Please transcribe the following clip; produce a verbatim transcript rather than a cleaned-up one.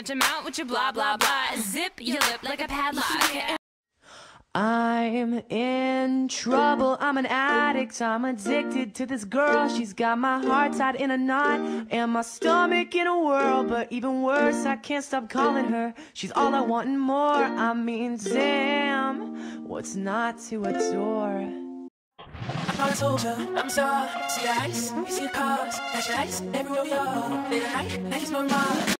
punch him out with your blah blah blah. Zip your lip like a padlock. I'm in trouble, I'm an addict, I'm addicted to this girl. She's got my heart tied in a knot and my stomach in a whirl. But even worse, I can't stop calling her. She's all I want and more. I mean, damn, what's not to adore? I told ya, I'm sorry. See the ice, you see the cars, flash lights everywhere we are. Late at night, like it's normal.